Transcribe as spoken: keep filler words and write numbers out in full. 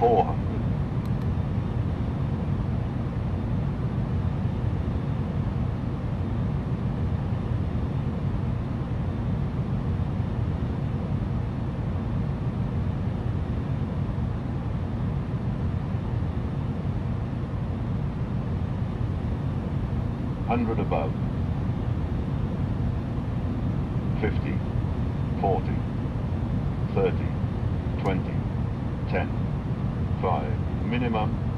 four hundred. one hundred above, fifty, forty, thirty, twenty, ten, five, minimum,